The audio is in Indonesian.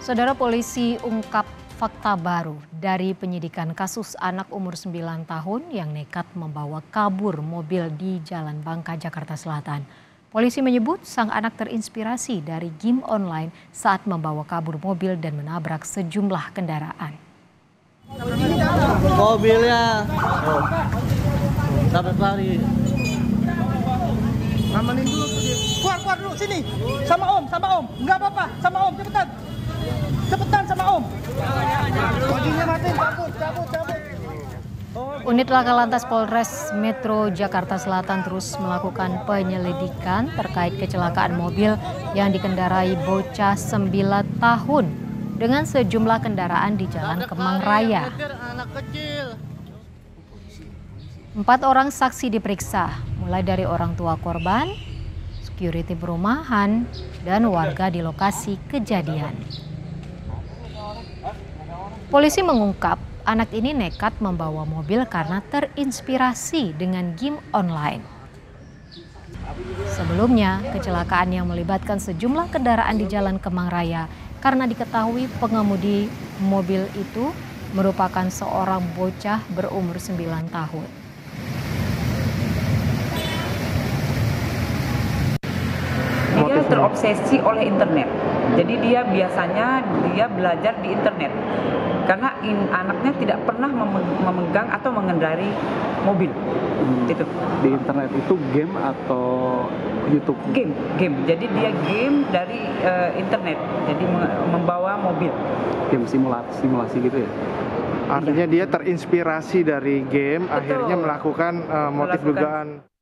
Saudara, polisi ungkap fakta baru dari penyidikan kasus anak umur 9 tahun yang nekat membawa kabur mobil di Jalan Bangka, Jakarta Selatan. Polisi menyebut sang anak terinspirasi dari game online saat membawa kabur mobil dan menabrak sejumlah kendaraan. Mobilnya sampai lari. Amanin dulu tuh dia. Keluar dulu sini. Sama Om. Enggak apa-apa, sama Om, cepetan sama Om. Bodinya matiin, cabut. Unit Laka Lantas Polres Metro Jakarta Selatan terus melakukan penyelidikan terkait kecelakaan mobil yang dikendarai bocah 9 tahun dengan sejumlah kendaraan di Jalan Kemang Raya. 4 orang saksi diperiksa, mulai dari orang tua korban, security perumahan, dan warga di lokasi kejadian. Polisi mengungkap anak ini nekat membawa mobil karena terinspirasi dengan game online. Sebelumnya, kecelakaan yang melibatkan sejumlah kendaraan di Jalan Kemang Raya karena diketahui pengemudi mobil itu merupakan seorang bocah berumur 9 tahun. Dia terobsesi oleh internet. Jadi dia biasanya belajar di internet. Karena anaknya tidak pernah memegang atau mengendarai mobil. Itu. Di internet itu game atau YouTube? Game. Jadi dia game dari internet. Jadi membawa mobil. Game simulasi gitu ya? Artinya dia terinspirasi dari game, akhirnya melakukan motif dugaan.